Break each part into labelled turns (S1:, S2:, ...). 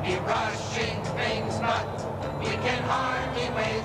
S1: be rushing things, but we can hardly wait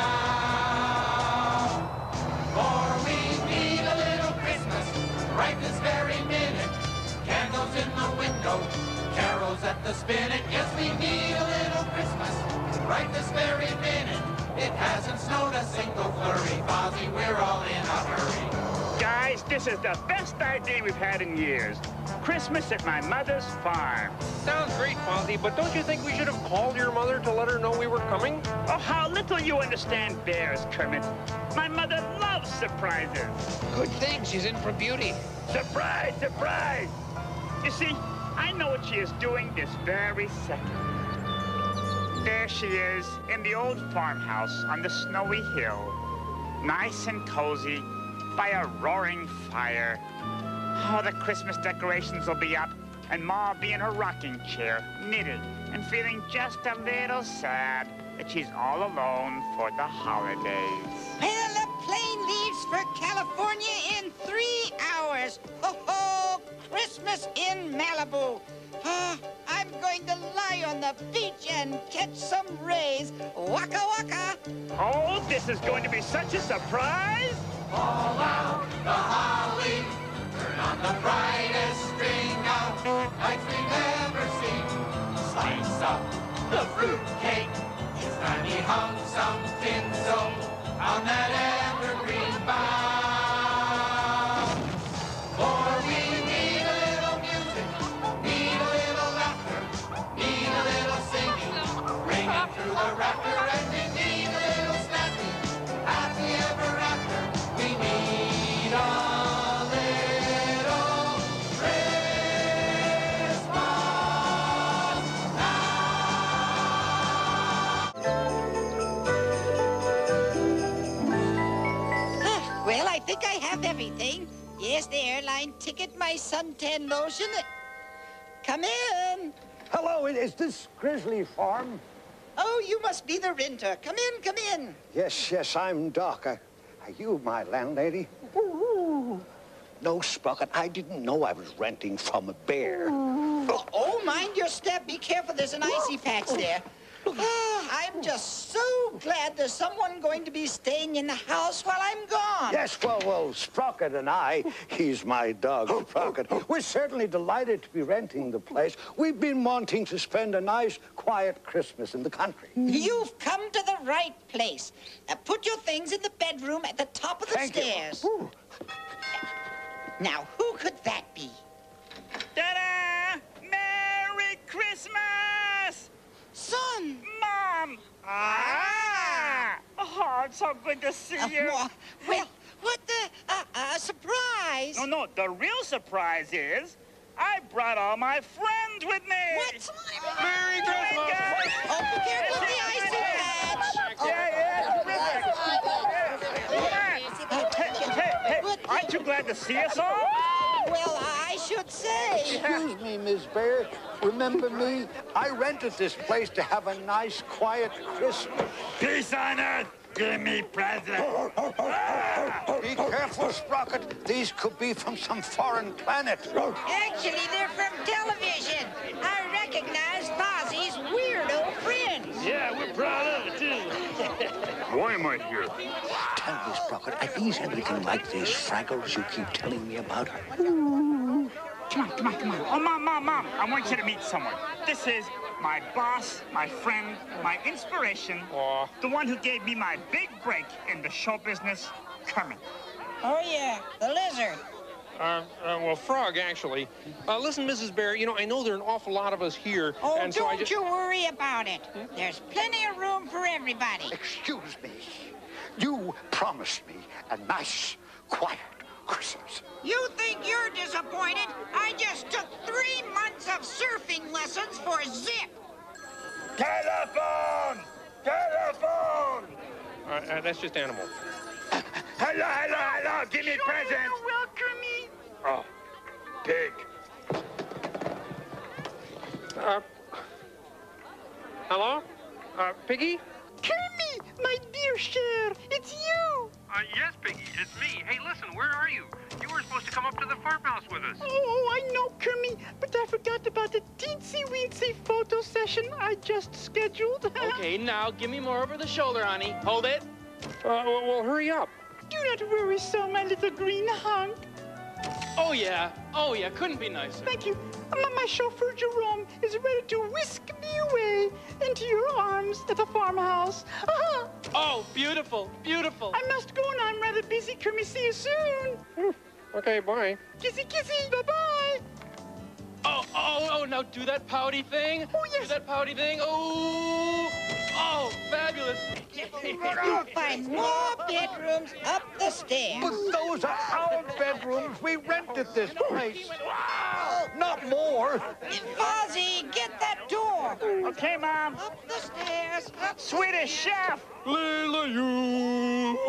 S1: now. For we need a little Christmas right this very minute. Candles in the window, carols at the spinet. Yes, we need a little Christmas right this very minute. It hasn't snowed a single flurry, Fozzie, we're all in a hurry.
S2: Guys, this is the best idea we've had in years. Christmas at my mother's farm.
S3: Sounds great, Fozzie, but don't you think we should have called your mother to let her know we were coming?
S2: Oh, how little you understand bears, Kermit. My mother loves surprises.
S4: Good thing she's in for beauty.
S2: Surprise, surprise! You see, I know what she is doing this very second. There she is, in the old farmhouse on the snowy hill. Nice and cozy, by a roaring fire. Oh, the Christmas decorations will be up, and Ma will be in her rocking chair, knitted, and feeling just a little sad that she's all alone for the holidays.
S5: Well, the plane leaves for California in 3 hours. Ho, ho! Christmas in Malibu. I'm going to lie on the beach and catch some rays. Waka waka.
S2: Oh, this is going to be such a surprise.
S1: All out the holly, turn on the brightest string of lights we've ever seen. Slice up the fruitcake, it's time he hung some tinsel on that evergreen bough. For we need a little music, need a little laughter, need a little singing, ringing through the rafter, and we need a little snapping, happy ever after. We need a little Christmas now.
S5: Well, I think I have everything. Yes, the airline ticket, my suntan lotion. Come in.
S6: Hello, is this Grizzly Farm?
S5: Oh, you must be the renter. Come in, come in.
S6: Yes, I'm Doc. Are you my landlady? No, Sprocket, I didn't know I was renting from a bear.
S5: Oh, mind your step. Be careful. There's an icy patch there. I'm just so glad there's someone going to be staying in the house while I'm gone.
S6: Yes, well, Sprocket and I, he's my dog, Sprocket, we're certainly delighted to be renting the place. We've been wanting to spend a nice, quiet Christmas in the country.
S5: You've come to the right place. Put your things in the bedroom at the top of the
S6: Thank you.
S5: stairs. Now, who could that be?
S2: Ta-da! Merry Christmas!
S5: Son!
S2: Mom! Ah! Oh, it's so good to see you.
S5: Well, what the... surprise!
S2: No, the real surprise is I brought all my friends with me.
S5: What?
S3: Merry Christmas!
S2: Guys.
S5: Oh, be careful the icy patch!
S2: Yeah, terrific. Hey, aren't you glad to see us all?
S5: Well, I should say.
S6: Excuse me, Miss Bear. Remember me? I rented this place to have a nice, quiet Christmas.
S2: Peace on earth. Give me presents.
S6: Be careful, Sprocket. These could be from some foreign planet.
S5: Actually, they're from television. I recognize Fozzie's weirdo friends.
S2: Yeah, we're proud of it, too. Why am I here?
S6: Tell me, Sprocket, are these anything like these Fraggles you keep telling me about?
S2: Come on. Oh, Mom, I want you to meet someone. This is my boss, my friend, my inspiration, the one who gave me my big break in the show business, Kermit.
S5: Oh, yeah, the lizard.
S3: Well, Frog, actually. Listen, Mrs. Bear, you know, I know there are an awful lot of us here,
S5: Oh,
S3: and so I
S5: don't
S3: just...
S5: you worry about it. There's plenty of room for everybody.
S6: Excuse me. You promised me a nice, quiet Christmas.
S5: You think you're disappointed? I just took 3 months of surfing lessons for Zip.
S2: Telephone!
S3: that's just animal.
S2: Hello, give me presents.
S5: You welcome me.
S2: Oh, pig.
S3: Hello? Piggy?
S5: Kermit, my dear Cher, it's you.
S7: Yes, Piggy, it's me. Hey, listen, where are you? You were
S3: were supposed to come up to the farmhouse with us.
S2: Oh, I know, Kermie, but I forgot about the teensy-weensy photo session I just scheduled.
S7: Okay, now give me more over the shoulder, honey. Hold it.
S3: Well, hurry up.
S2: Do not worry so, my little green hunk.
S7: Oh, yeah. Oh, yeah. Couldn't be nicer.
S2: Thank you. My chauffeur, Jerome, is ready to whisk me away into your arms at the farmhouse.
S7: Oh, beautiful. Beautiful.
S2: I must go now. I'm rather busy, Kermie. See you soon.
S3: Okay, bye.
S2: Kissy, kissy. Bye-bye.
S7: Oh, now do that pouty thing.
S2: Oh, yes.
S7: Do that pouty thing. Oh, fabulous.
S5: You'll find more bedrooms up the stairs.
S6: But those are our bedrooms. We rented this place. Not more.
S5: Fozzie, get that door.
S2: Okay, Mom.
S5: Up the stairs. Up
S2: Swedish chef.
S3: Leela, you.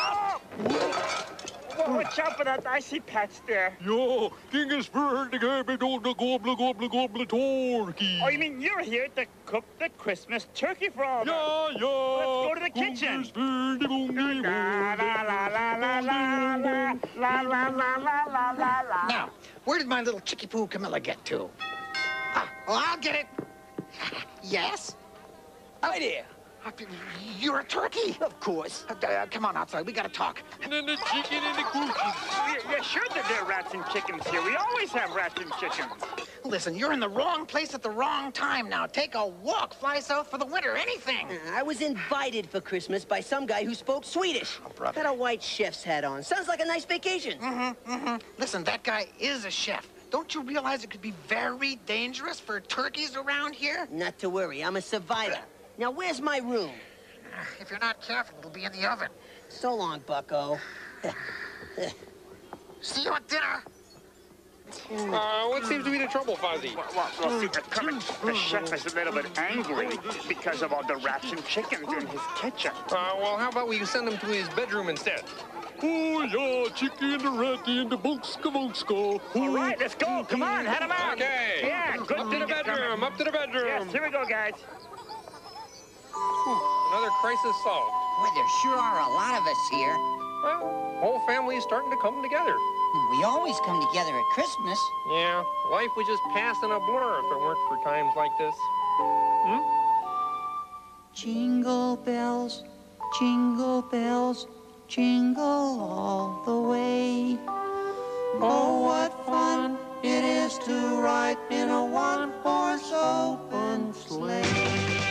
S2: Watch out for that icy patch there.
S3: Ja, ingen svärdiga med onda gobbla torky.
S2: Oh, you mean you're here to cook the Christmas turkey for all of us?
S3: Ja, ja.
S2: Let's go to the kitchen. La, la, la, la, la, la, la, la, la, la, la.
S4: Now, where did my little chickie poo Camilla get to? I'll get it. Yes?
S8: Idea.
S4: You're a turkey.
S8: Of course.
S4: Come on outside. We gotta talk.
S3: And then the chicken and the cookies.
S2: Yeah, sure that there are rats and chickens here. We always have rats and chickens.
S4: Listen, you're in the wrong place at the wrong time now. Take a walk, fly south for the winter, anything.
S8: I was invited for Christmas by some guy who spoke Swedish.
S4: Oh, brother.
S8: Had a white chef's hat on. Sounds like a nice vacation.
S4: Listen, that guy is a chef. Don't you realize it could be very dangerous for turkeys around here?
S8: Not to worry, I'm a survivor. Now, where's my room?
S4: If you're not careful, it'll be in the oven.
S8: So long, bucko.
S4: See you at dinner.
S3: What seems to be the trouble, Fozzie?
S2: Well, see, the chef is a little bit angry because of all the rats and chickens in his kitchen.
S3: Well, how about we send him to his bedroom instead? Oh, yeah, chicken and the ratty and the bunska.
S2: All right, let's go. Come on, head him out.
S3: Okay.
S2: Yeah, good.
S3: Up to the bedroom, up to the bedroom.
S2: Yes, here we go, guys.
S3: Another crisis solved.
S5: Boy, there sure are a lot of us here.
S3: Well, whole family is starting to come together.
S5: We always come together at Christmas.
S3: Yeah, life would just pass in a blur if it weren't for times like this.
S9: Jingle bells, jingle all the way. Oh, what fun it is to ride in a one-horse open sleigh.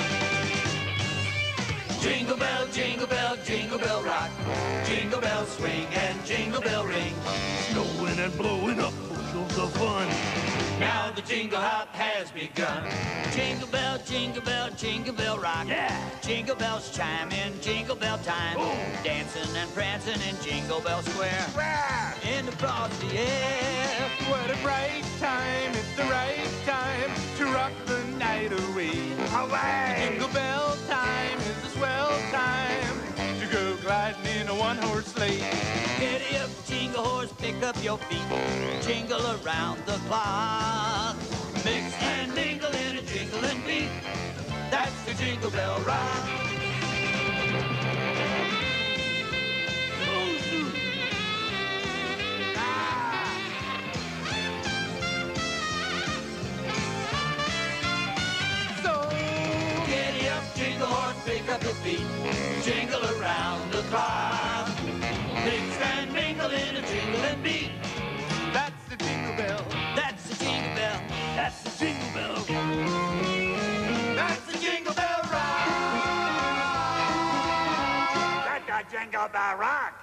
S1: Jingle bell, jingle bell rock. Jingle bell swing and jingle bell ring.
S10: Snowing and blowing up bushels of fun.
S1: Now the jingle hop has begun. Jingle bell rock.
S10: Yeah.
S1: Jingle bells chime in jingle bell time. Dancing and prancing in Jingle Bell Square. In the frosty air.
S11: What a bright time, it's the right time to rock the night away.
S2: Away!
S11: Jingle bell time is the swell time to go gliding in a one-horse sleigh.
S1: Giddy up, jingle horse, pick up your feet. Jingle around the clock. Mix and mingle in a jingling beat. That's the Jingle Bell Rock. Giddy up, jingle horse, pick up your feet. Jingle around the clock. Mix and mingle in a jingling beat.
S11: That's the jingle bell.
S1: That's the jingle bell. That's the jingle bell. That's the Jingle Bell Rock.
S2: That's the Jingle Bell Rock.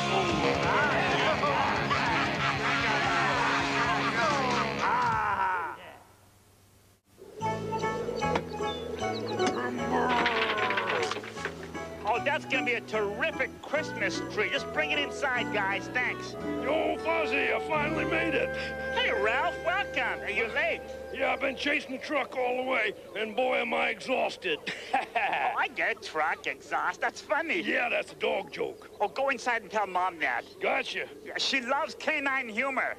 S2: Oh, that's gonna be a terrific Christmas tree. Just bring it inside, guys. Thanks.
S10: Yo, Fozzie, I finally made it.
S2: Hey, Ralph, welcome. Are you late?
S10: Yeah, I've been chasing the truck all the way, and boy, am I exhausted.
S2: Oh, I get truck exhaust. That's funny.
S10: Yeah, that's a dog joke.
S2: Oh, go inside and tell Mom that.
S10: Gotcha.
S2: Yeah, she loves canine humor.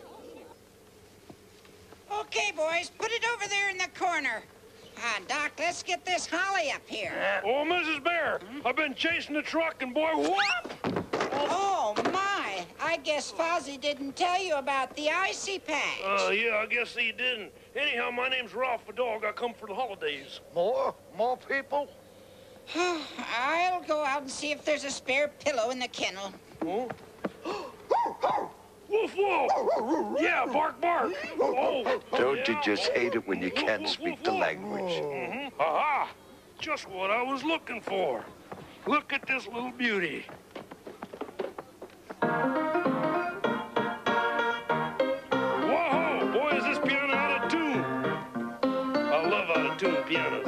S5: Okay, boys, put it over there in the corner. Doc, let's get this holly up here.
S10: Oh, Mrs. Bear, I've been chasing the truck, and boy, whoop!
S5: Oh, my. I I guess Fozzie didn't tell you about the icy patch.
S10: Yeah, I guess he didn't. Anyhow, my name's Ralph the dog. I come for the holidays.
S6: More people?
S5: I'll go out and see if there's a spare pillow in the kennel.
S10: Huh? Woof, woof! Yeah, bark, bark! Oh,
S6: Don't you just hate it when you can't speak the language?
S10: Aha! Just what I was looking for. Look at this little beauty. Whoa! Boy, is this piano out of tune. I love out-of-tune pianos.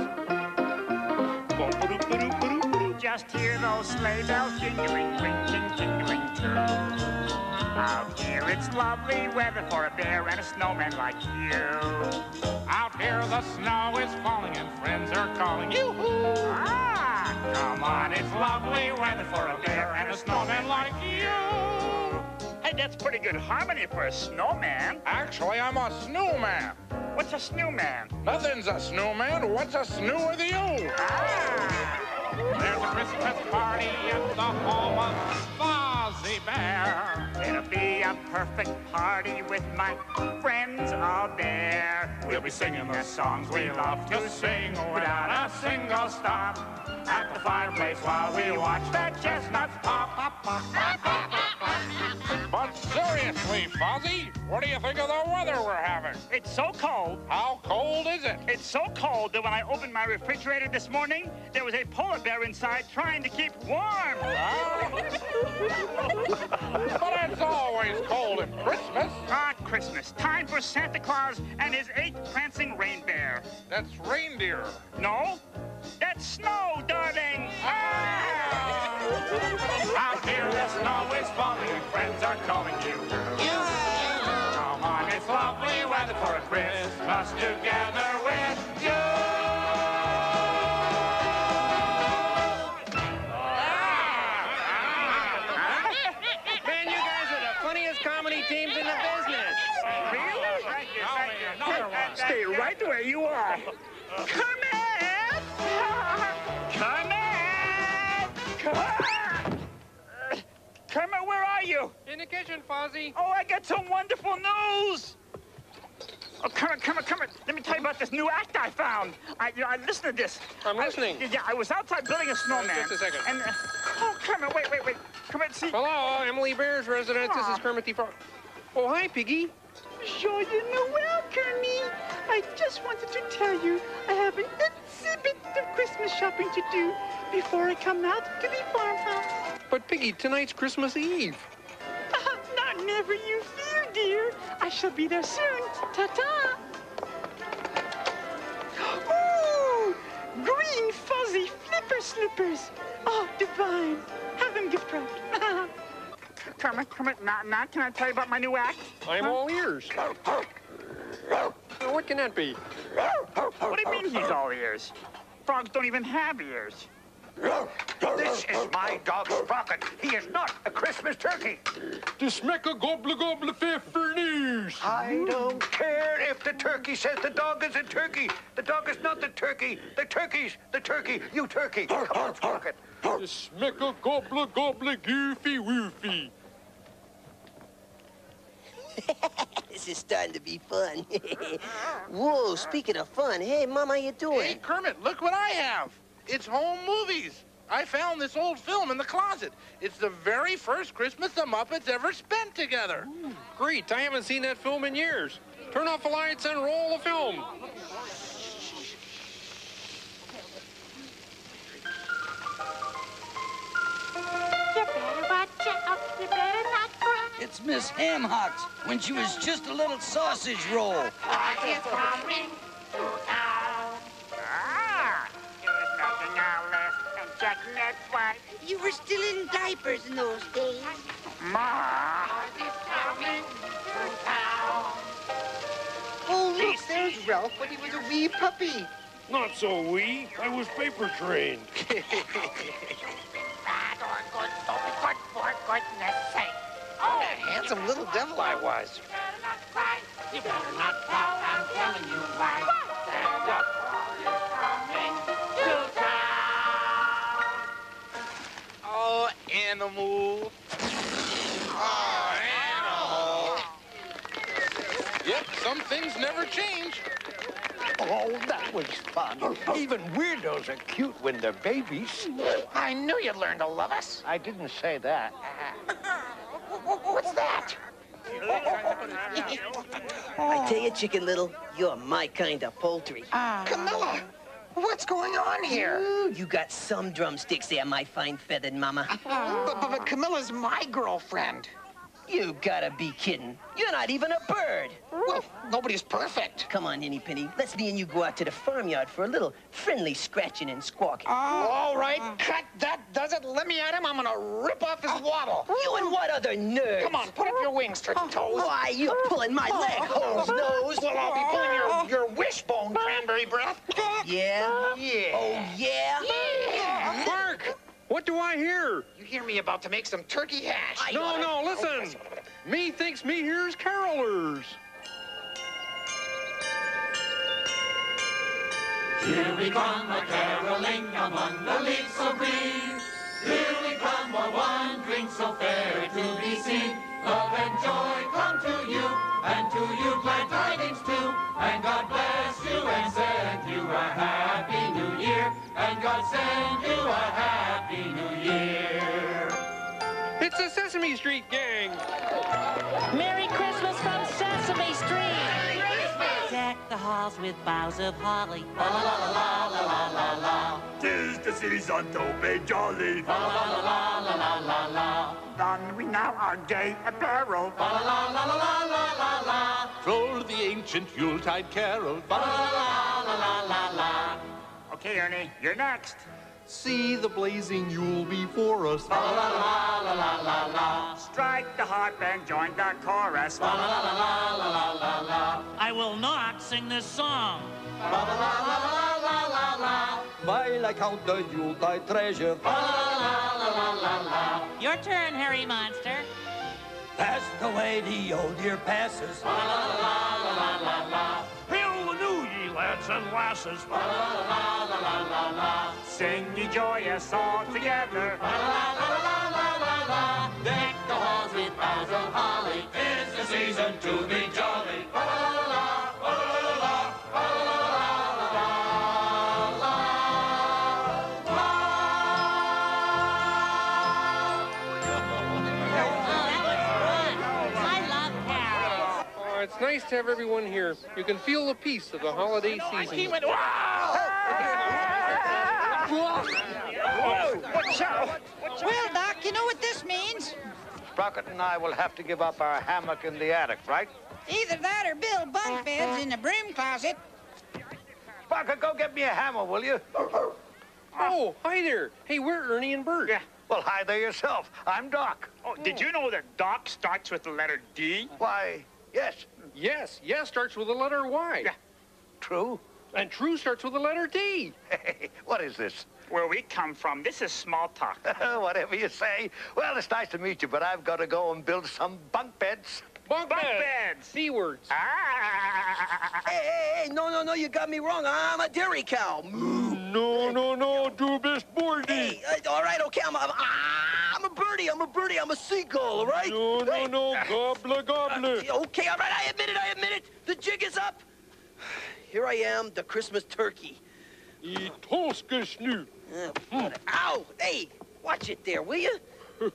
S2: Just hear those sleigh bells jingling, ring, ting, jingling too. Out here it's lovely weather for a bear and a snowman like you.
S11: Out here the snow is falling and friends are calling. Yoo-hoo!
S2: Ah,
S11: Come on, it's lovely weather for a bear and a snowman like you.
S2: hey, that's pretty good harmony for a snowman.
S11: Actually, I'm a snowman.
S2: What's a snowman?
S11: Nothing's a snowman. What's a snoo with you?
S2: Ah.
S11: There's a Christmas party at the home of Fozzie Bear.
S2: It'll be a perfect party with my friends all there.
S11: We'll be singing the songs we love to sing without a single stop. At the fireplace while we watch the chestnuts pop, pop, pop, pop, pop, pop. But seriously, Fozzie, what do you think of the weather we're having?
S2: It's so cold.
S11: How cold is it?
S2: It's so cold that when I opened my refrigerator this morning, there was a polar bear inside trying to keep warm.
S11: But it's always cold at Christmas.
S2: Ah, Christmas. Time for Santa Claus and his 8th prancing reindeer.
S11: That's reindeer.
S2: No, that's snow, darling.
S11: Out here the snow is falling and friends are calling you. Come on, it's lovely weather for a Christmas together with you.
S3: Man, you guys are the funniest comedy teams in the business.
S2: Really? Thank you, thank you.
S11: Another one.
S2: Stay right where you are. Kermit! Kermit! Kermit, where are you?
S3: In the kitchen, Fozzie.
S2: Oh, I got some wonderful news. Oh, Kermit, let me tell you about this new act I found. I listened to this.
S3: I'm listening.
S2: Yeah, I was outside building a snowman.
S3: Just a second.
S2: And, oh, Kermit, wait. Kermit, see.
S3: Hello, Emily Bear's residence. This is Kermit the Frog. Oh, hi, Piggy.
S12: Joyeux Noel, Kermit. I just wanted to tell you I have an itsy bit of Christmas shopping to do before I come out to the farmhouse.
S3: But, Piggy, tonight's Christmas Eve.
S12: Not never you fear, dear. I shall be there soon. Ta-ta. Ooh, green fuzzy flipper slippers. Oh, divine. Have them gift wrapped.
S2: Kermit, now can I tell you about my new act?
S3: I'm all ears. What can that be?
S2: What do you mean he's all ears? Frogs don't even have ears.
S6: This is my dog, Sprocket. He is not a Christmas turkey.
S11: To smack a gobble gobble pfeffernies.
S6: I don't care if the turkey says the dog is a turkey. The dog is not the turkey. The turkey's the turkey. You turkey. Come on, Sprocket.
S11: To smack a gobble gobble goofy woofy.
S8: This is starting to be fun. Whoa, speaking of fun, hey, Mom, how you doing?
S13: Hey, Kermit, look what I have. It's home movies. I found this old film in the closet. It's the very first Christmas the Muppets ever spent together.
S3: Ooh, great. I haven't seen that film in years. Turn off the lights and roll the film.
S12: You better watch out. You better not cry.
S14: It's Miss Hamhocks when she was just a little sausage roll.
S12: It's coming to town.
S2: There's nothing I'll less than Jack-Net's wife.
S5: You were still in diapers in those days.
S2: Ma.
S12: It's coming to town.
S15: Oh, look, there's Ralph when he was a wee puppy.
S10: Not so wee. I was paper trained.
S12: Bad or good, so be good for goodness sake.
S4: What a handsome little devil I was.
S12: You better not cry. You better not pout. I'm telling you why. Santa Claus is coming to town.
S13: Oh, animal. Oh, things never change.
S6: Oh, that was fun. Even weirdos are cute when they're babies.
S4: I knew you'd learn to love us.
S6: I didn't say that.
S4: What's that?
S8: I tell you, Chicken Little, you're my kind of poultry.
S4: Camilla, what's going on here?
S8: Ooh, you got some drumsticks there, my fine feathered mama.
S4: But Camilla's my girlfriend.
S8: You gotta be kidding. You're not even a bird.
S4: Well, nobody's perfect.
S8: Come on, Henny Penny. Let's me and you go out to the farmyard for a little friendly scratching and squawking.
S4: All right, cut. That does it. Let me at him. I'm gonna rip off his waddle.
S8: You and what other nerds?
S4: Come on, put up your wings, Turkey Toes.
S8: Why, you're pulling my leg, hose nose.
S4: Well, I'll be pulling your wishbone, Cranberry Breath.
S8: Yeah?
S4: Yeah.
S8: Oh, yeah?
S4: Yeah.
S3: Mark! What do I hear?
S4: You hear me about to make some turkey hash.
S3: No, listen. Me thinks me hears carolers.
S1: Here we come a-caroling among the leaves so green. Here we come, while one drink so fair to be seen. Love and joy come to you, and to you glad tidings too. And God bless you and send you a happy new year. And God send you a happy new year.
S3: It's the Sesame Street gang.
S16: Merry Christmas from Sesame Street. Deck the halls with boughs of holly.
S1: La la la la la la la la.
S11: 'Tis the season to be jolly.
S1: La la la la la la la la.
S2: Don we now our gay apparel.
S1: La la la la la la la la.
S11: Troll the ancient Yuletide carol.
S1: La la la la la la la.
S2: Okay, Ernie, you're next.
S11: See the blazing Yule before us.
S1: La la la la la la la.
S2: Strike the harp and join the chorus.
S1: La la la la la la la la.
S16: I will not sing this song.
S1: La la la la la la la la.
S11: While I count the Yuletide treasure.
S1: La la la la la la.
S16: Your turn, hairy monster.
S11: Pass the way the old year passes.
S1: La la la la la la la.
S11: Hail the new ye lads and lasses.
S1: La la la la la la la.
S2: Sing ye joyous all together.
S1: La la la la la la la. Deck the halls with boughs of holly. It's the season to be jolly. La la la la la la la la la la.
S16: I love carols.
S3: Oh, it's nice to have everyone here. You can feel the peace of the holiday season.
S5: Well, Doc, you know what this means?
S6: Sprocket and I will have to give up our hammock in the attic, right?
S5: Either that or build bunk beds in the broom closet.
S6: Sprocket, go get me a hammer, will you?
S3: Oh, hi there. Hey, we're Ernie and Bert.
S2: Yeah.
S6: Well, hi there yourself. I'm Doc.
S2: Oh, did you know that Doc starts with the letter D?
S6: Why, yes,
S3: Yes starts with the letter Y.
S2: Yeah.
S6: true.
S3: And true starts with the letter D.
S6: Hey, what is this?
S2: Where we come from, this is small talk.
S6: Whatever you say. Well, it's nice to meet you, but I've got to go and build some bunk beds.
S3: Bunk
S2: beds.
S3: C words.
S8: Hey, no, you got me wrong. I'm a dairy cow. Moo.
S3: No, do best boardy.
S8: Hey, all right, okay, I'm a birdie, I'm a seagull, all right?
S3: No, gobbler.
S8: Okay, all right, I admit it. The jig is up. Here I am, the Christmas turkey.
S3: I toska snu.
S8: Ow! Hey, watch it there, will you?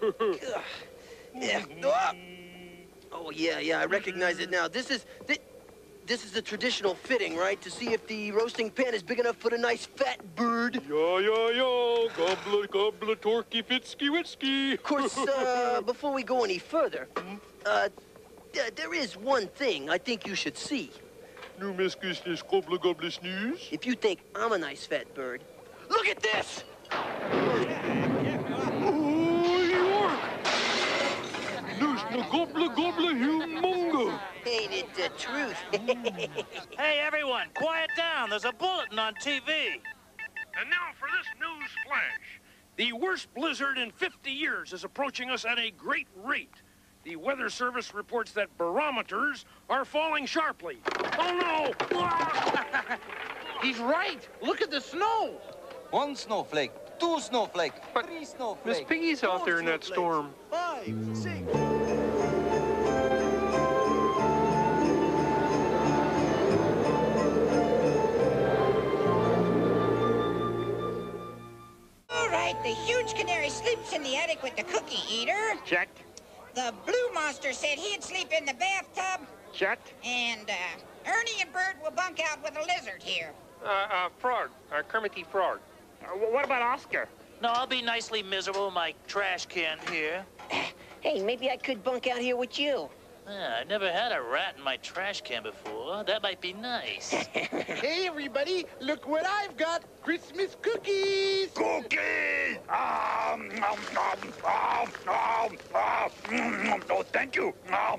S8: Yeah. Oh, yeah, I recognize it now. This is the traditional fitting, right? To see if the roasting pan is big enough for the nice fat bird.
S3: Yeah. Gobbler, torky, fitsky, witsky.
S8: Of course, before we go any further, there is one thing I think you should see.
S3: Nu meskus gobbler snooze.
S8: If you think I'm a nice fat bird, look at this!
S3: Gobbler, humongo.
S8: Ain't it the truth?
S16: Hey, everyone, quiet down. There's a bulletin on TV.
S10: And now for this news flash.
S3: The worst blizzard in 50 years is approaching us at a great rate. The Weather Service reports that barometers are falling sharply. Oh, no!
S13: He's right. Look at the snow.
S14: 1 snowflake, 2 snowflake, 3
S3: Miss
S14: snowflake.
S3: Piggy's out there in that storm.
S14: 5, 6.
S5: right, the huge canary sleeps in the attic with the cookie eater.
S2: Check.
S5: The blue monster said he'd sleep in the bathtub.
S2: Check.
S5: And Ernie and Bert will bunk out with a lizard here.
S3: Frog. Kermit the Frog.
S2: What about Oscar?
S14: No, I'll be nicely miserable in my trash can here.
S8: Hey, maybe I could bunk out here with you.
S14: I never had a rat in my trash can before. That might be nice.
S13: Hey, everybody, look what I've got. Christmas cookies.
S10: Cookies! Oh, thank you.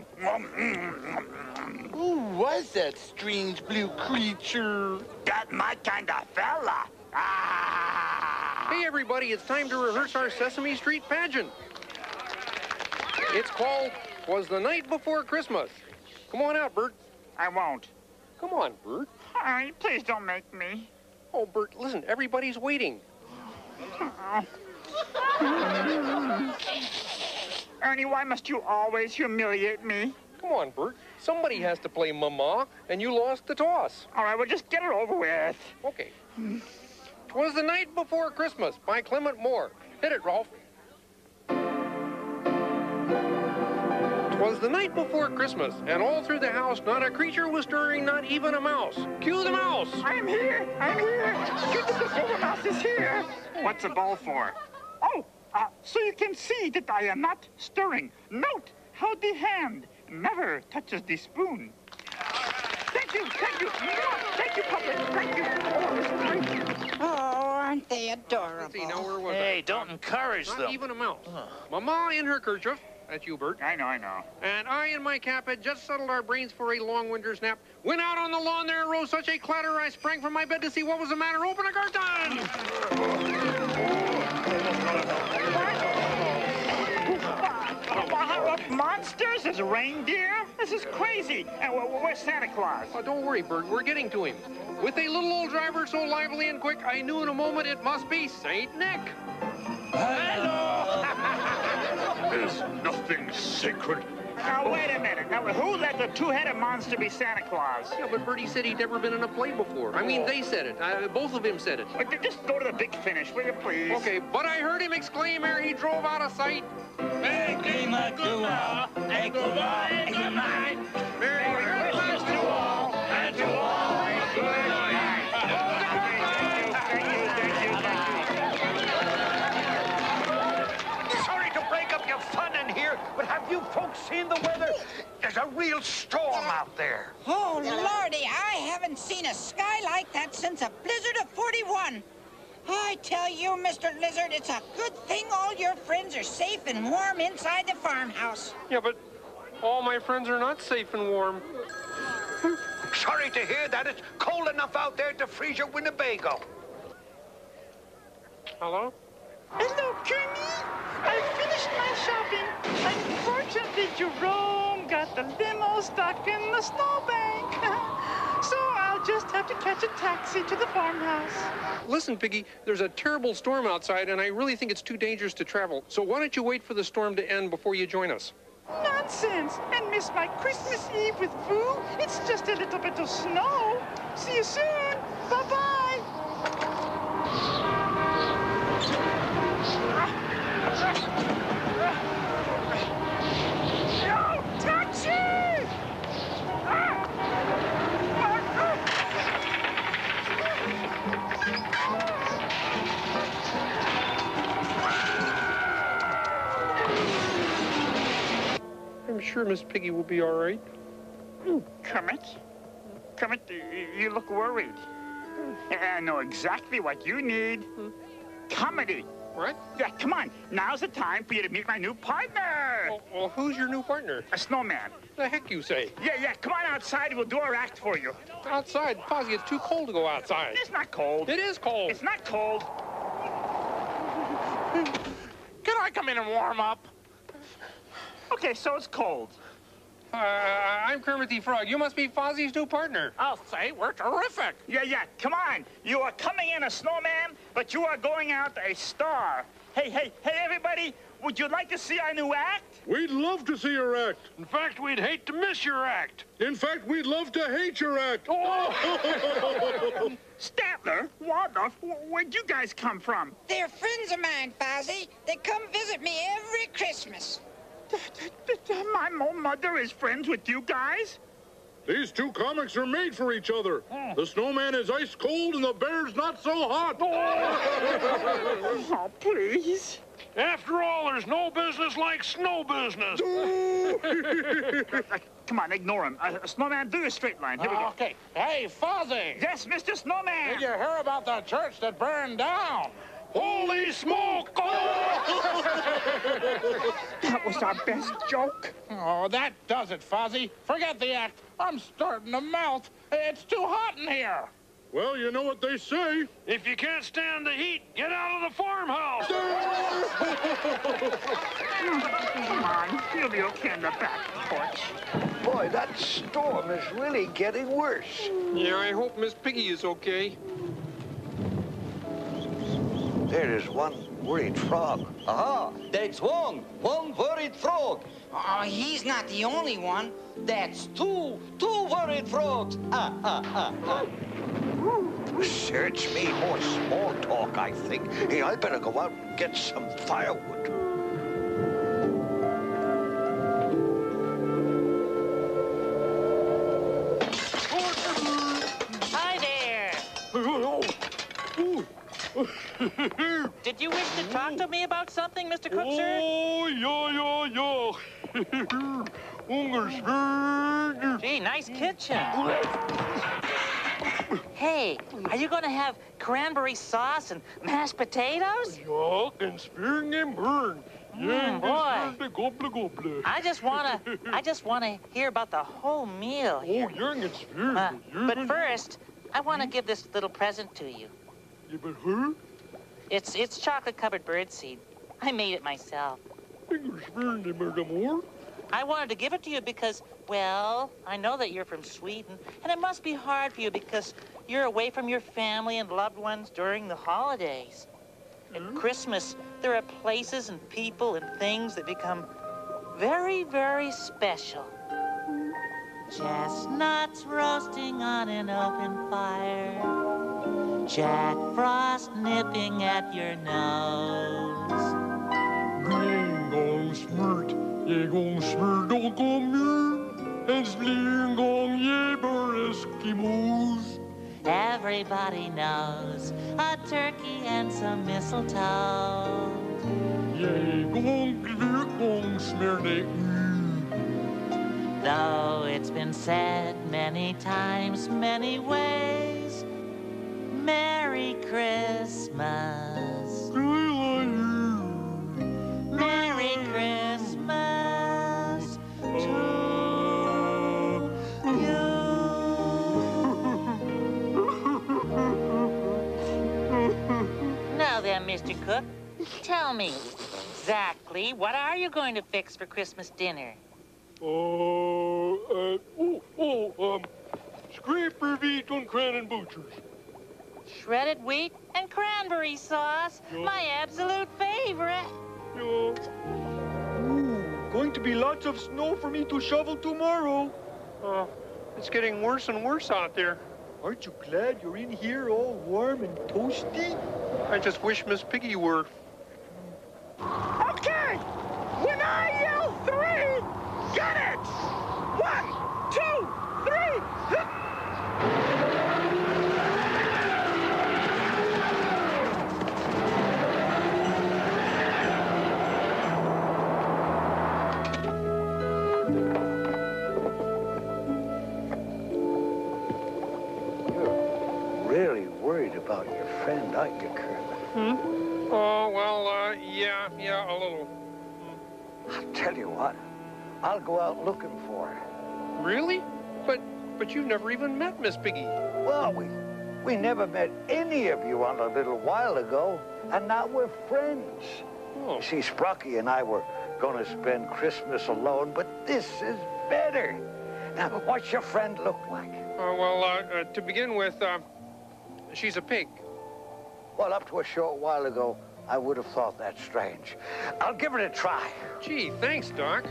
S13: Who was that strange blue creature?
S10: That my kind of fella.
S3: Hey, everybody, it's time to rehearse our Sesame Street pageant. It's called "Was the Night Before Christmas." Come on out, Bert.
S2: I won't.
S3: Come on, Bert.
S2: Ernie, please don't make me.
S3: Oh, Bert, listen, everybody's waiting.
S2: Ernie, why must you always humiliate me?
S3: Come on, Bert. Somebody has to play Mama, and you lost the toss.
S2: All right, well, just get it over with.
S3: Okay. "'Twas the Night Before Christmas" by Clement Moore. Hit it, Rolf. "'Twas the night before Christmas, and all through the house not a creature was stirring, not even a mouse. Cue the mouse!"
S2: I'm here. I'm here. The mouse is here. What's the ball for? Oh, so you can see that I am not stirring. Note how the hand never touches the spoon. Thank you. Thank you. Thank you, Puppet. Thank you. Oh, thank you.
S5: Oh, aren't they adorable?
S3: Let's see, now where was I?
S14: Hey, don't encourage them.
S3: Not even a mouse. Mama in her kerchief. That's you, Bert.
S2: I know.
S3: And I in my cap had just settled our brains for a long winter's nap. Went out on the lawn, there arose such a clatter, I sprang from my bed to see what was the matter. Open a curtain!
S2: Monsters? There's a reindeer? This is crazy. And where's Santa Claus?
S3: Oh, don't worry, Bert. We're getting to him. With a little old driver so lively and quick, I knew in a moment it must be Saint Nick.
S10: Hello! There's nothing sacred.
S2: Now, wait a minute. Now, who let the two-headed monster be Santa Claus?
S3: Yeah, but Bertie said he'd never been in a play before. I mean, they said it. Both of them said it.
S2: Just go to the big finish, will you, please?
S3: Okay, but I heard him exclaim ere he drove out of sight.
S10: Merry Christmas to all, and good night.
S3: Merry Christmas to all,
S10: and to all a good night.
S6: Sorry to break up your fun in here, but have you folks seen the weather? There's a real storm out there.
S5: Oh, Lordy, I haven't seen a sky like that since a blizzard of 41. I tell you, Mr. Lizard, it's a good thing all your friends are safe and warm inside the farmhouse.
S3: Yeah, but all my friends are not safe and warm.
S6: Sorry to hear that. It's cold enough out there to freeze your Winnebago.
S3: Hello?
S12: Hello, Kearney. I finished my shopping. Unfortunately, Jerome got the limo stuck in the snowbank. So I'll just have to catch a taxi to the farmhouse.
S3: Listen, Piggy, there's a terrible storm outside, and I really think it's too dangerous to travel. So why don't you wait for the storm to end before you join us?
S12: Nonsense! And miss my Christmas Eve with Boo? It's just a little bit of snow. See you soon. Bye-bye.
S2: No! Taxi!
S3: I'm sure Miss Piggy will be all right.
S2: Kermit? Kermit, you look worried. I know exactly what you need. Comedy.
S3: What?
S2: Yeah, come on. Now's the time for you to meet my new partner.
S3: Well, who's your new partner?
S2: A snowman.
S3: The heck you say?
S2: Yeah, come on outside. We'll do our act for you.
S3: Outside? Fozzie, it's too cold to go outside.
S2: It's not cold.
S3: It is cold.
S2: It's not cold.
S13: Can I come in and warm up?
S2: Okay, so it's cold.
S7: I'm Kermit the Frog. You must be Fozzie's new partner.
S13: I'll say we're terrific.
S2: Yeah, come on. You are coming in a snowman, but you are going out a star. Hey, everybody, would you like to see our new act?
S10: We'd love to see your act. In fact, we'd hate to miss your act. In fact, we'd love to hate your act.
S2: Oh. Statler, Waldorf, where'd you guys come from?
S5: They're friends of mine, Fozzie. They come visit me every Christmas.
S2: My mother is friends with you guys?
S10: These two comics are made for each other. The snowman is ice cold and the bear's not so hot.
S2: Oh, please.
S3: After all, there's no business like snow business.
S2: Come on, ignore him. Snowman, do your straight line. Here we go.
S13: Okay. Hey, Fozzie.
S2: Yes, Mr. Snowman.
S13: Did you hear about the church that burned down?
S3: Holy smoke!
S2: That was our best joke.
S13: Oh, that does it, Fozzie. Forget the act. I'm starting to melt. It's too hot in here.
S10: Well, you know what they say.
S3: If you can't stand the heat, get out of the farmhouse.
S2: Come on, you'll be okay on the back porch.
S6: Boy, that storm is really getting worse.
S7: Yeah, I hope Miss Piggy is okay.
S6: There is one worried frog.
S17: Aha, that's one worried frog.
S5: Oh, he's not the only one.
S17: That's two worried frogs.
S6: Search me, more small talk, I think. Hey, I better go out and get some firewood.
S16: Hi there. Did you wish to talk to me about something, Mr. Cook, sir?
S3: Oh, yeah.
S16: Gee, nice kitchen. Hey, are you going to have cranberry sauce and mashed potatoes?
S3: Ja, and spearing and burn.
S16: Boy.
S3: Gobble.
S16: I just want to hear about the whole meal here.
S3: Oh, young and spearing.
S16: But first, I want to give this little present to you.
S3: Yeah, but her?
S16: It's chocolate-covered birdseed. I made it myself. I wanted to give it to you because, well, I know that you're from Sweden, and it must be hard for you because you're away from your family and loved ones during the holidays. At Christmas, there are places and people and things that become very, very special. Chestnuts roasting on an open fire. Jack Frost nipping at your nose.
S3: Green gong smirt, je gong smirt och kom nu. En spling gong jeber Eskimos.
S16: Everybody knows a turkey and some mistletoe.
S3: Je gong gluk gong smerde
S16: Though it's been said many times, many ways, Merry Christmas. Merry Christmas to you. Now then, Mr. Cook, tell me exactly what are you going to fix for Christmas dinner?
S3: Scraper wheat on Cranon Butchers.
S16: Shredded wheat and cranberry sauce, my absolute favorite.
S18: Going to be lots of snow for me to shovel tomorrow.
S7: It's getting worse and worse out there.
S18: Aren't you glad you're in here all warm and toasty?
S7: I just wish Miss Piggy were.
S2: Okay! When I yell 3, get it! 1, 2, 3.
S6: Really worried about your friend, aren't you, Kermit?
S7: Oh, well, yeah, a little.
S6: I'll tell you what, I'll go out looking for her.
S7: Really? But you've never even met Miss Piggy.
S6: Well, we never met any of you on a little while ago, and now we're friends.
S7: Oh.
S6: You see, Sprocky and I were going to spend Christmas alone, but this is better. Now, what's your friend look like?
S3: To begin with, she's a pig.
S6: Well, up to a short while ago, I would have thought that strange. I'll give it a try.
S3: Gee, thanks, Doc.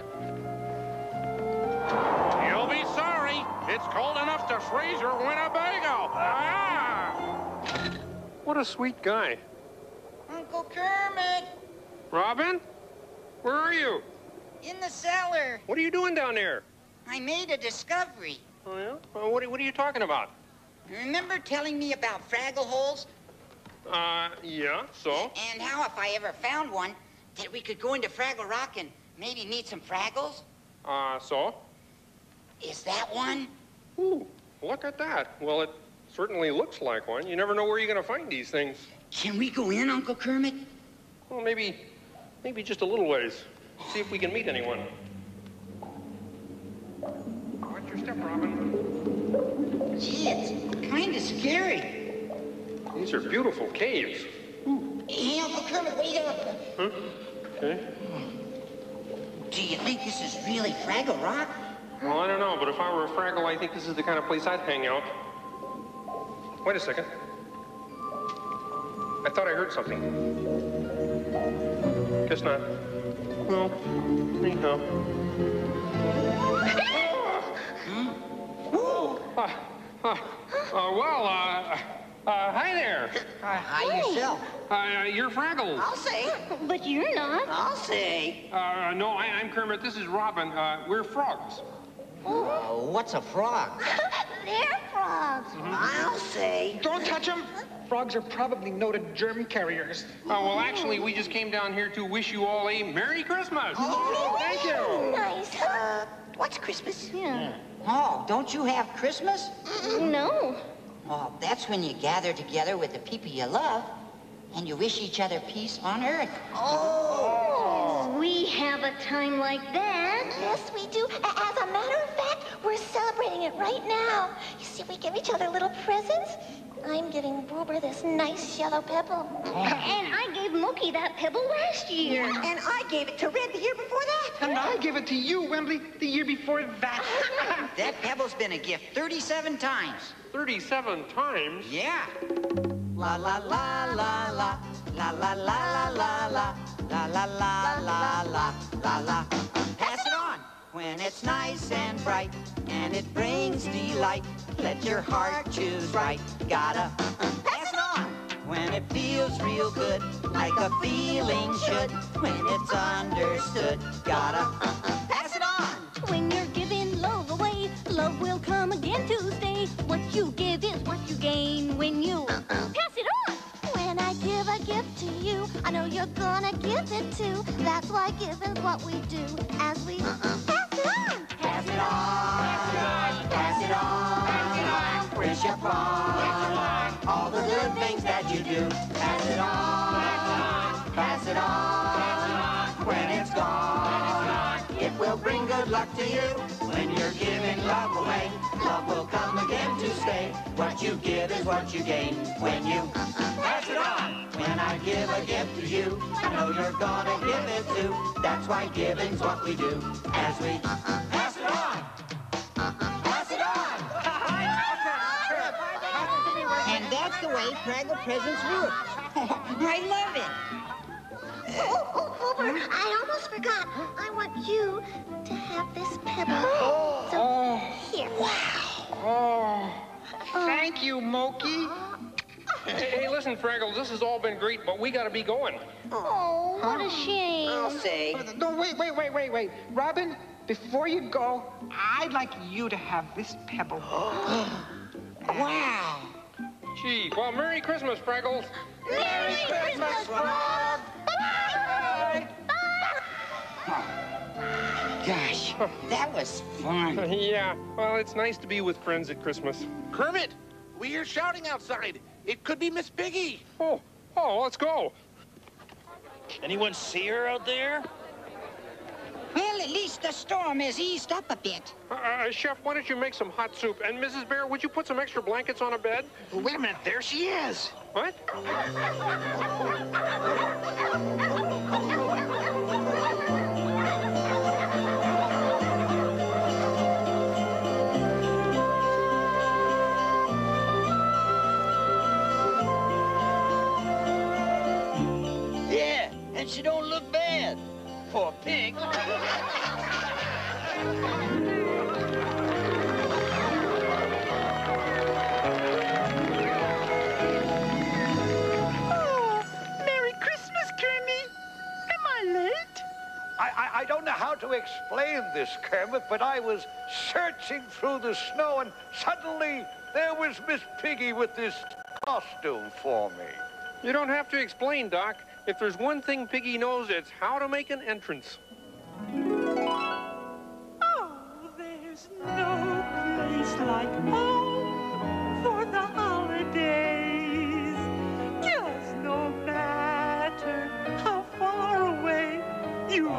S13: You'll be sorry. It's cold enough to freeze your Winnebago. Ah!
S3: What a sweet guy.
S5: Uncle Kermit,
S3: Robin? Where are you?
S5: in the cellar.
S3: What are you doing down there?
S5: I made a discovery.
S3: Oh, yeah? What are you talking about?
S5: Remember telling me about Fraggle holes?
S3: Yeah, so?
S5: And how if I ever found one, that we could go into Fraggle Rock and maybe meet some Fraggles?
S3: So?
S5: Is that one?
S3: Ooh, look at that. Well, it certainly looks like one. You never know where you're going to find these things.
S5: Can we go in, Uncle Kermit?
S3: Well, maybe just a little ways. See if we can meet anyone. Watch your step, Robin.
S5: Gee, it's kind of scary.
S3: These are beautiful caves.
S5: Hey, Uncle Kermit, wait up.
S3: Huh? Okay.
S5: Do you think this is really Fraggle Rock?
S3: Well, I don't know, but if I were a Fraggle, I think this is the kind of place I'd hang out. Wait a second. I thought I heard something. Guess not. Well, anyhow. Hi there.
S5: Hi yourself.
S3: You're Fraggles.
S5: I'll say.
S19: But you're not.
S5: I'll say.
S3: No, I'm Kermit. This is Robin. We're frogs.
S5: What's a frog?
S19: They're frogs.
S5: I'll say.
S15: Don't touch them. Frogs are probably noted germ carriers.
S3: Well, actually, we just came down here to wish you all a Merry Christmas.
S15: Oh, thank you.
S19: Nice.
S5: What's Christmas?
S19: Yeah.
S5: Oh, don't you have Christmas?
S19: No.
S5: Oh, that's when you gather together with the people you love and you wish each other peace on earth.
S19: Oh. We have a time like that.
S20: Yes, we do. As a matter of fact, we're celebrating it right now. You see, we give each other little presents. I'm getting Boober this nice yellow pebble.
S19: And I gave Mookie that pebble last year.
S20: And I gave it to Red the year before that.
S15: And I give it to you, Wembley, the year before that.
S5: That pebble's been a gift 37 times.
S3: 37 times?
S5: Yeah. La la la la la. La la la la la la. La la la la la la la. Pass it on when it's nice and bright and it brings delight. Let your heart choose right. Gotta pass it on when it feels real good, like a feeling should. When it's understood, gotta pass it on.
S19: When you're giving love away, love will come again to stay. What you give is what you gain when you pass it on.
S20: When I give a gift to you, I know you're gonna give it too. That's why giving's what we do as we pass it on.
S5: Pass it on. Pass it on. Wish upon all the good things that you do. Pass it on. Pass it on. When it's gone, it will bring good luck to you. When you're giving love away, love will come again to stay. What you give is what you gain when you pass it on. When I give a gift to you, I know you're gonna give it too. That's why giving's what we do as we pass it on. Pass it on. And that's the way Fraggle presents work. I love it.
S20: Boober, I almost forgot. I want you to have this pebble. So, here.
S15: Oh, thank you, Moki.
S3: Hey, listen, Fraggles, this has all been great, but we gotta be going.
S19: Oh, what a shame.
S5: I'll say.
S15: No, wait. Robin, before you go, I'd like you to have this pebble.
S5: Wow.
S3: Gee, well, Merry Christmas, Fraggles.
S19: Merry Christmas, Frog.
S15: Bye.
S5: Gosh, that was fun.
S3: Yeah, well, it's nice to be with friends at Christmas.
S13: Kermit, we hear shouting outside. It could be Miss Piggy.
S3: Oh, let's go.
S14: Anyone see her out there?
S5: Well, at least the storm has eased up a bit.
S3: Chef, why don't you make some hot soup? And Mrs. Bear, would you put some extra blankets on a bed?
S4: Wait a minute, there she is.
S3: What?
S21: And she don't look bad for a pig.
S12: Merry Christmas, Kermit. Am I late?
S6: I don't know how to explain this, Kermit, but I was searching through the snow and suddenly there was Miss Piggy with this costume for me.
S3: You don't have to explain, Doc. If there's one thing Piggy knows, it's how to make an entrance.
S12: Oh, there's no place like home for the holidays. 'Cause no matter how far away you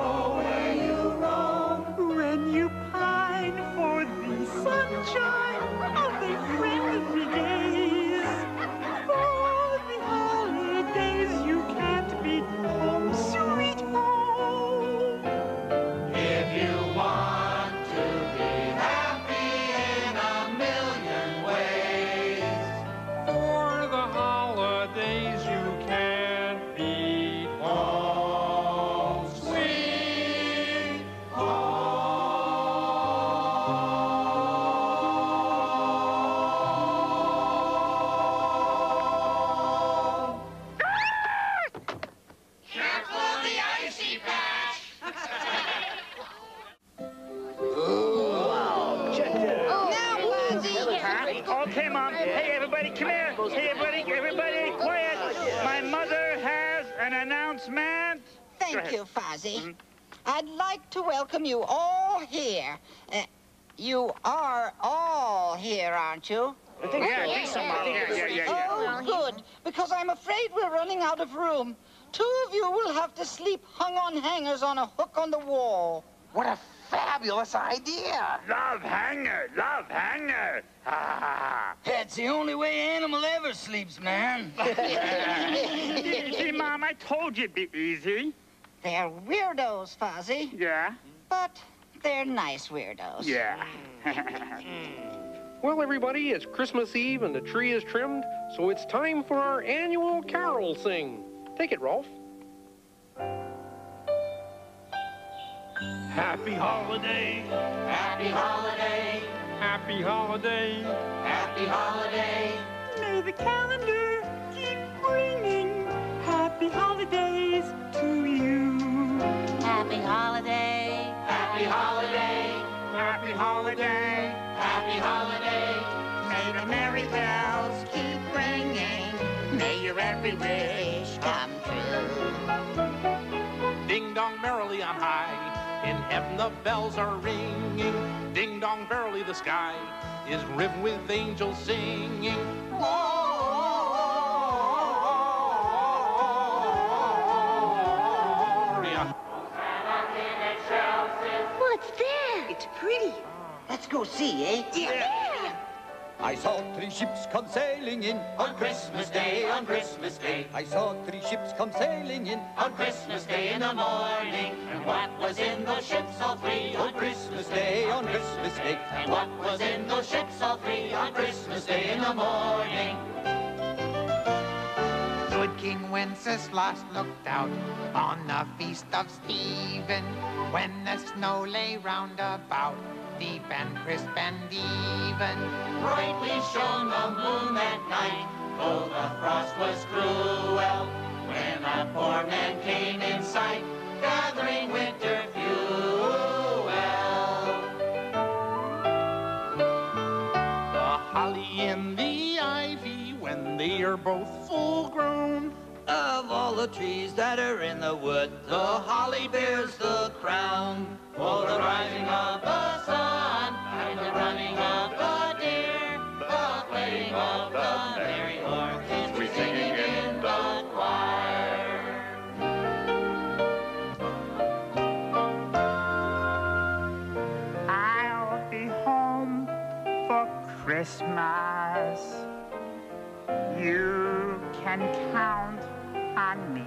S12: roam, when you pine for the sunshine of the friendly days, for the holidays you can't beat home, sweet home.
S1: If you want to be happy in a million ways,
S3: For the holidays you can't beat
S1: home, sweet home. Careful the icy patch.
S2: Okay, Mom. Hey, everybody, come here. Hey, everybody, quiet. My mother has an announcement.
S5: Thank you, Fozzie. I'd like to welcome you all here. You are all here, aren't you?
S2: I think so, Mom. Yeah.
S5: Oh, good, because I'm afraid we're running out of room. 2 of you will have to sleep hung on hangers on a hook on the wall.
S4: What a fabulous idea.
S2: Love hanger.
S21: That's the only way animal ever sleeps, man.
S2: See, Mom, I told you it'd be easy.
S5: They're weirdos, Fozzie.
S2: Yeah?
S5: But they're nice weirdos.
S2: Yeah.
S3: Well, everybody, it's Christmas Eve and the tree is trimmed, so it's time for our annual carol sing. Take it, Rolf.
S10: Happy holiday.
S1: Happy holiday.
S10: Happy holiday.
S1: Happy holiday.
S12: May the calendar keep ringing. Happy holidays to you.
S16: Happy holiday.
S1: Happy holiday.
S2: Happy holiday.
S1: Happy holiday.
S5: May the merry bells keep ringing. May your every wish come true.
S13: Ding dong merrily on high, in heaven the bells are ringing. Ding dong merrily the sky is riven with angels singing. Gloria.
S20: What's that?
S15: It's pretty.
S21: Let's go see, eh?
S20: Yeah.
S17: I saw 3 ships come sailing in
S1: On Christmas Day, on Christmas Day.
S17: I saw 3 ships come sailing in
S1: On Christmas Day in the morning. And what was in those ships all three on Christmas Day?
S17: on Christmas Day.
S1: And what was in those ships all three on Christmas Day in the morning?
S4: Good King Wenceslas looked out on the feast of Stephen, when the snow lay round about, deep and crisp and even.
S1: Brightly shone the moon that night, though the frost was cruel. When a poor man came in sight, gathering winter fuel.
S13: The holly and the ivy, when they are both full grown.
S21: Of all the trees that are in the wood, the holly bears the crown.
S1: For the rising of the sun, and the running of the deer, the playing of the merry horn, is we singing in the choir.
S2: I'll be home for Christmas. You can count on me.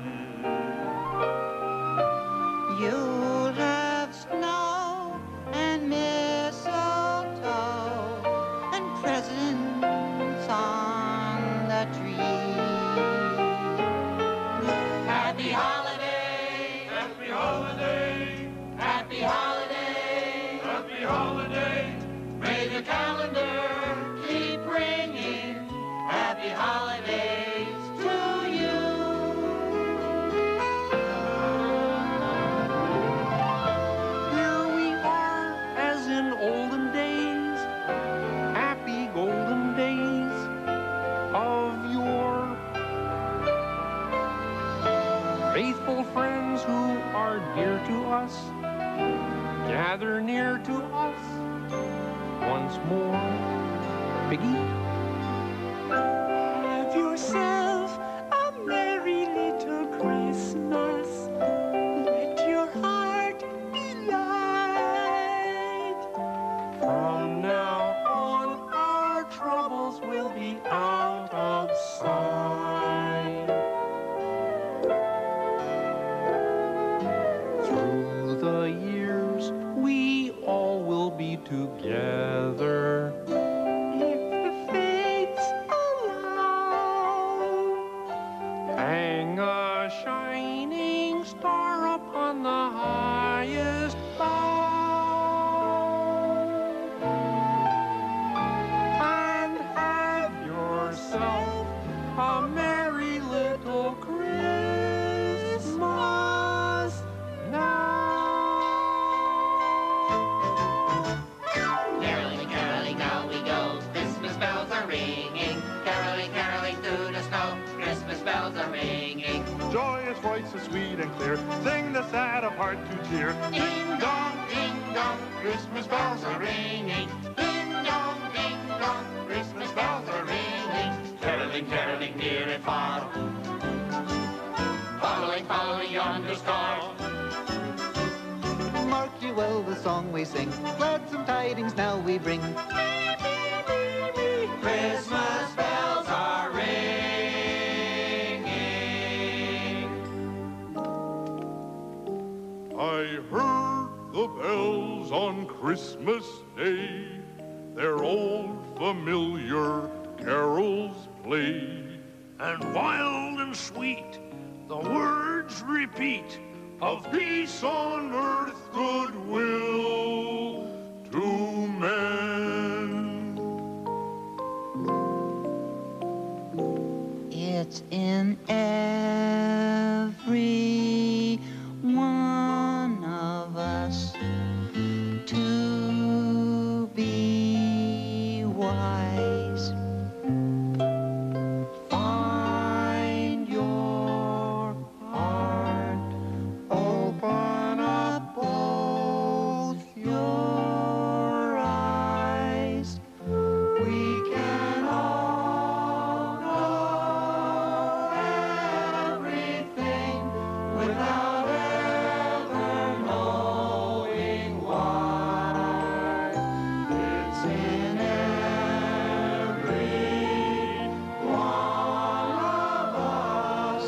S9: You'll have snow and mistletoe and presents on the tree.
S1: Happy holiday.
S11: Faithful friends who are dear to us, gather near to us once more. Piggy?
S12: Have yourself a merry little Christmas. Let your heart be light.
S11: From now on, our troubles will be out of sight. Through the years, we all will be together.
S12: If the fates allow.
S11: Hang a shining star upon the highest bough, and have yourself a merry little Christmas now.
S1: Caroling, caroling, now we go. Christmas bells are ringing. Caroling, caroling through the snow. Christmas bells are ringing.
S22: Joyous voices sweet and clear, sing the sad of heart to cheer.
S1: Ding dong, Christmas bells are ringing. Ding dong, Christmas bells are ringing. Caroling, caroling near and far. Following, following yonder star.
S9: Mark ye well the song we sing, gladsome tidings now we bring.
S1: Christmas bells are ringing.
S22: I heard the bells on Christmas Day, their old familiar carols play.
S3: And wild and sweet, the words repeat
S22: Of peace on earth, goodwill to men.
S9: It's in every one of us to be wise. Find your heart, open up both your eyes. We can all know everything without ever knowing why. It's in every one of us,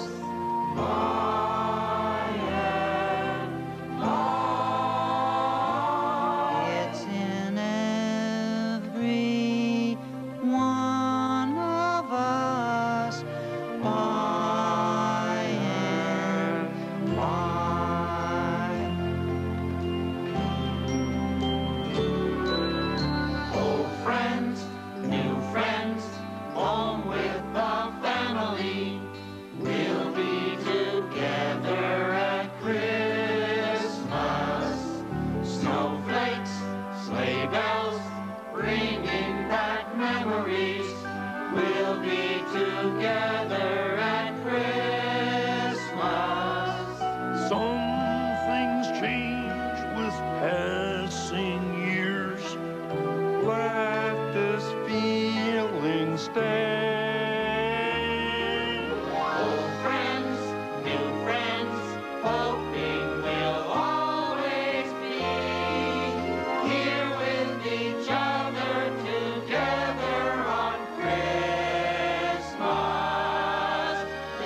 S9: by and by. It's in every one of us, by and by.
S1: Old friends, new friends, home with the family. We'll be together at Christmas. Snowflakes, sleigh bells, bringing back memories. We'll be together at Christmas.
S3: Some things change with passing years.
S11: Let this feeling stay.
S1: Old friends, new friends, hoping we'll always be here with each other together on Christmas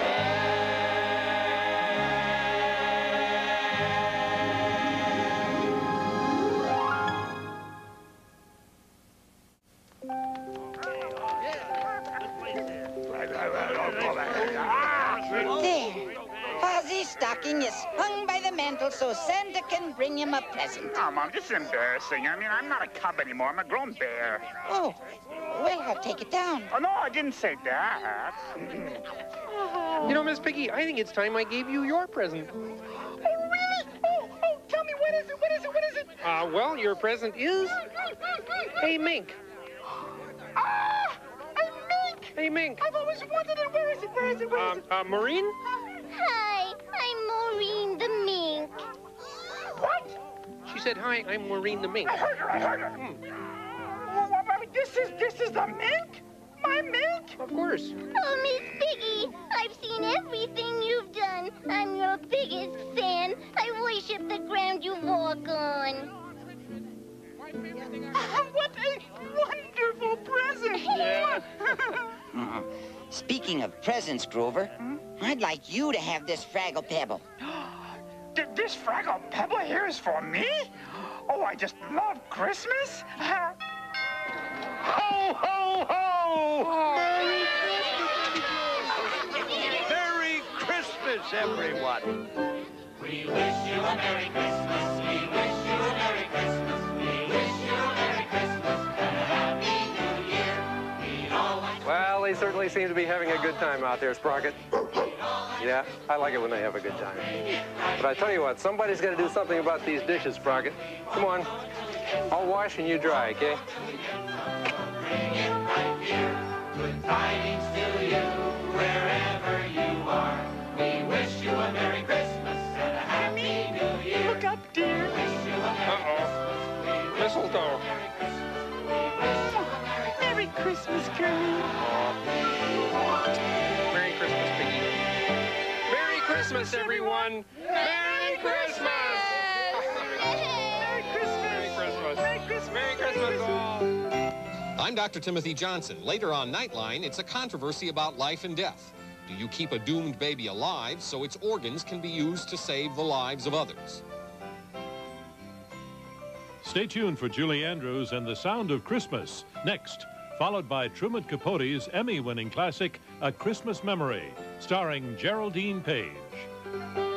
S5: There. Fozzie's stocking is hung by the mantel so Santa can bring him a present.
S2: Oh, Mom, this is embarrassing. I mean, I'm not a cub anymore. I'm a grown bear.
S5: Oh, well, I'll take it down.
S2: Oh, no, I didn't say that.
S11: You know, Miss Piggy, I think it's time I gave you your present.
S12: Oh, really? Oh, tell me, what is it? What is it? What is it?
S11: Well, your present is a mink.
S12: Ah! A mink!
S11: A mink.
S12: I've always wanted it. Where is it? Where is it? Where is it?
S11: Maureen?
S20: Hi,
S19: I'm Maureen the mink.
S12: What?
S11: She said, hi, I'm Maureen the mink.
S12: I heard her. This is the mink? My mink?
S11: Of course.
S19: Oh, Miss Piggy, I've seen everything you've done. I'm your biggest fan. I worship the ground you walk on.
S12: What a wonderful present!
S11: Yeah.
S5: Speaking of presents, Grover, I'd like you to have this Fraggle Pebble.
S12: This Fraggle Pebble here is for me? Oh, I just love Christmas.
S3: Ho, ho, ho! Merry Christmas, everyone.
S1: We wish you a Merry Christmas. We wish you a Merry Christmas. We wish you a Merry Christmas and a Happy New Year. We all want
S11: Well, they certainly seem to be having a good time out there, Sprocket. Yeah, I like it when they have a good time. But I tell you what, somebody's got to do something about these dishes, Sprocket. Come on. I'll wash and you dry, okay?
S1: bring it right here. Good tidings to you wherever you are. We wish you a Merry Christmas and a Happy New Year.
S12: Look up, dear.
S1: We wish you a Merry Christmas. We wish
S11: Mistletoe.
S1: you a Merry Christmas. We wish you a Merry Christmas.
S12: Merry Christmas, Kermit.
S11: Merry Christmas, Piggy. Merry Christmas, everyone. Merry Christmas.
S12: Merry Christmas.
S11: Merry Christmas.
S12: Merry Christmas.
S11: Merry Christmas, all.
S8: I'm Dr. Timothy Johnson. Later on Nightline, it's a controversy about life and death. Do you keep a doomed baby alive so its organs can be used to save the lives of others?
S18: Stay tuned for Julie Andrews and The Sound of Christmas next, followed by Truman Capote's Emmy-winning classic, A Christmas Memory, starring Geraldine Page.